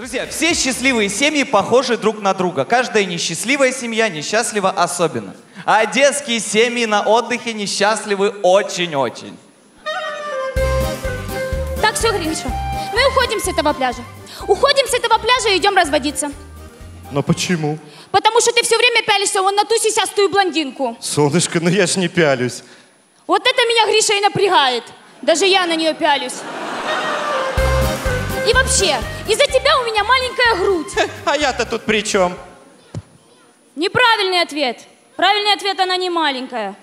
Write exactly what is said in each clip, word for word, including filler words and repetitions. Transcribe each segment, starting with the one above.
Друзья, все счастливые семьи похожи друг на друга. Каждая несчастливая семья несчастлива особенно. А одесские семьи на отдыхе несчастливы очень-очень. Так, все, Гриша, мы уходим с этого пляжа. Уходим с этого пляжа и идем разводиться. Но почему? Потому что ты все время пялишься вон на ту сисястую блондинку. Солнышко, ну я ж не пялюсь. Вот это меня, Гриша, и напрягает. Даже я на нее пялюсь. И вообще, из-за тебя у меня маленькая грудь. А я-то тут при чем? Неправильный ответ. Правильный ответ, она не маленькая.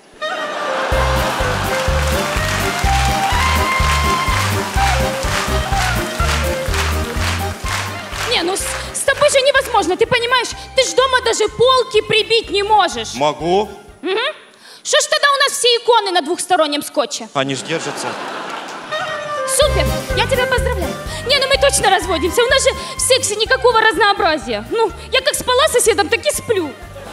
Не, ну с, с тобой же невозможно, ты понимаешь? Ты ж дома даже полки прибить не можешь. Могу. Угу. Что ж тогда у нас все иконы на двухстороннем скотче? Они ж держатся. Супер! Я тебя поздравляю. Не, ну мы точно разводимся. У нас же в сексе никакого разнообразия. Ну, я как спала с соседом, так и сплю.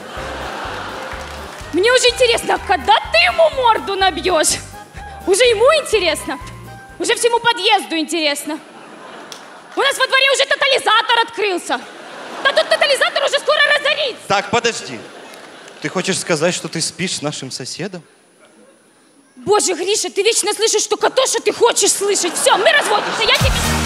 Мне уже интересно, когда ты ему морду набьешь? Уже ему интересно. Уже всему подъезду интересно. У нас во дворе уже тотализатор открылся. Да тут тотализатор уже скоро разорится. Так, подожди. Ты хочешь сказать, что ты спишь с нашим соседом? Боже, Гриша, ты вечно слышишь только то, что ты хочешь слышать. Все, мы разводимся, я тебе...